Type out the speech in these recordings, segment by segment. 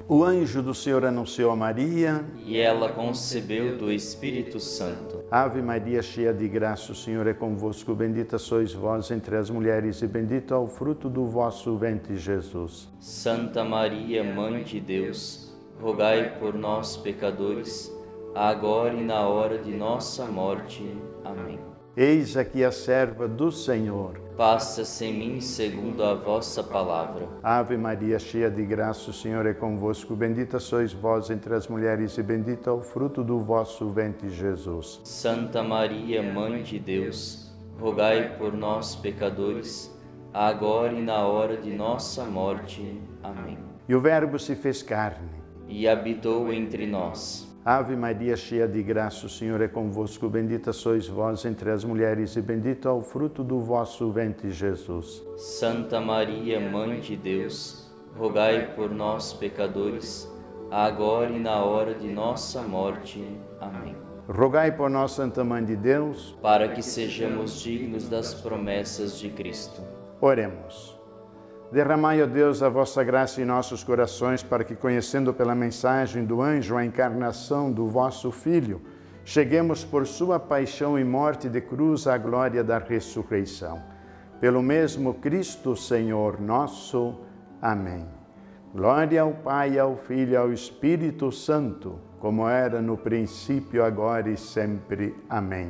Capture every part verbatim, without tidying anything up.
O anjo do Senhor anunciou a Maria, e ela concebeu do Espírito Santo. Ave Maria, cheia de graça, o Senhor é convosco. Bendita sois vós entre as mulheres e bendito é o fruto do vosso ventre, Jesus. Santa Maria, Mãe de Deus, rogai por nós, pecadores, agora e na hora de nossa morte. Amém. Eis aqui a serva do Senhor. Faça-se em mim segundo a vossa palavra. Ave Maria, cheia de graça, o Senhor é convosco. Bendita sois vós entre as mulheres e bendito é o fruto do vosso ventre, Jesus. Santa Maria, Mãe de Deus, rogai por nós, pecadores, agora e na hora de nossa morte. Amém. E o Verbo se fez carne e habitou entre nós. Ave Maria, cheia de graça, o Senhor é convosco. Bendita sois vós entre as mulheres e bendito é o fruto do vosso ventre, Jesus. Santa Maria, Mãe de Deus, rogai por nós, pecadores, agora e na hora de nossa morte. Amém. Rogai por nós, Santa Mãe de Deus, para que sejamos dignos das promessas de Cristo. Oremos. Derramai, ó Deus, a vossa graça em nossos corações, para que, conhecendo pela mensagem do anjo a encarnação do vosso Filho, cheguemos por sua paixão e morte de cruz à glória da ressurreição. Pelo mesmo Cristo, Senhor nosso. Amém. Glória ao Pai, ao Filho e ao Espírito Santo, como era no princípio, agora e sempre. Amém.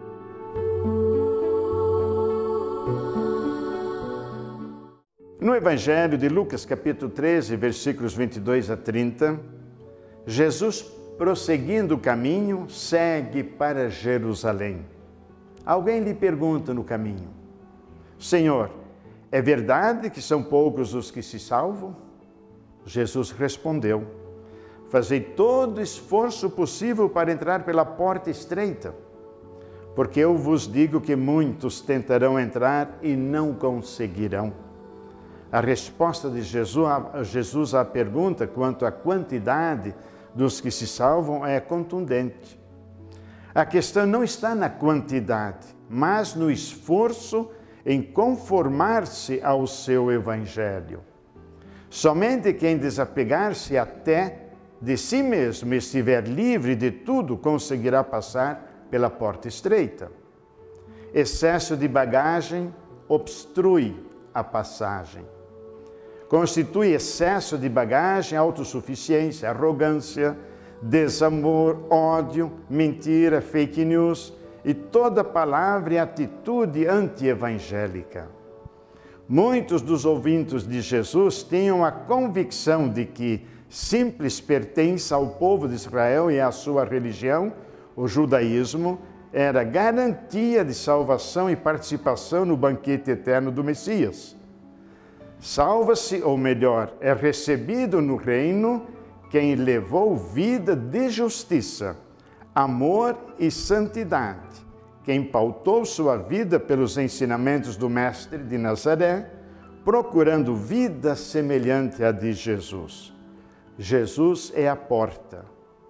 No Evangelho de Lucas, capítulo treze, versículos vinte e dois a trinta, Jesus, prosseguindo o caminho, segue para Jerusalém. Alguém lhe pergunta no caminho: Senhor, é verdade que são poucos os que se salvam? Jesus respondeu: Fazei todo o esforço possível para entrar pela porta estreita, porque eu vos digo que muitos tentarão entrar e não conseguirão. A resposta de Jesus, Jesus à pergunta quanto à quantidade dos que se salvam é contundente. A questão não está na quantidade, mas no esforço em conformar-se ao seu Evangelho. Somente quem desapegar-se até de si mesmo e estiver livre de tudo conseguirá passar pela porta estreita. Excesso de bagagem obstrui a passagem. Constitui excesso de bagagem, autossuficiência, arrogância, desamor, ódio, mentira, fake news e toda palavra e atitude anti-evangélica. Muitos dos ouvintes de Jesus tinham a convicção de que simples pertença ao povo de Israel e à sua religião, o judaísmo, era garantia de salvação e participação no banquete eterno do Messias. Salva-se, ou melhor, é recebido no reino quem levou vida de justiça, amor e santidade, quem pautou sua vida pelos ensinamentos do Mestre de Nazaré, procurando vida semelhante à de Jesus. Jesus é a porta.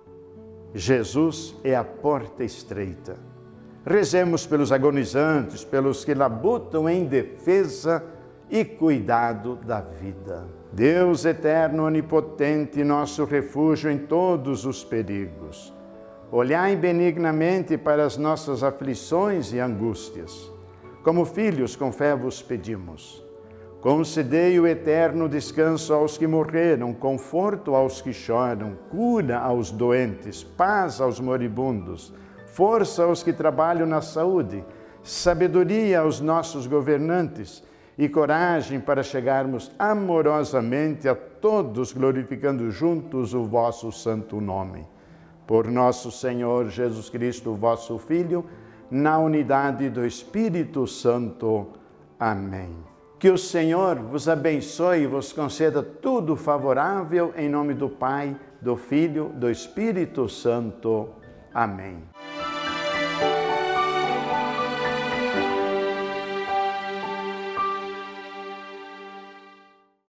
Jesus é a porta estreita. Rezemos pelos agonizantes, pelos que labutam em defesa e cuidado da vida. Deus eterno, onipotente, nosso refúgio em todos os perigos, olhai benignamente para as nossas aflições e angústias. Como filhos, com fé vos pedimos. Concedei o eterno descanso aos que morreram, conforto aos que choram, cura aos doentes, paz aos moribundos, força aos que trabalham na saúde, sabedoria aos nossos governantes, e coragem para chegarmos amorosamente a todos, glorificando juntos o vosso santo nome. Por nosso Senhor Jesus Cristo, vosso Filho, na unidade do Espírito Santo. Amém. Que o Senhor vos abençoe e vos conceda tudo favorável, em nome do Pai, do Filho, do Espírito Santo. Amém.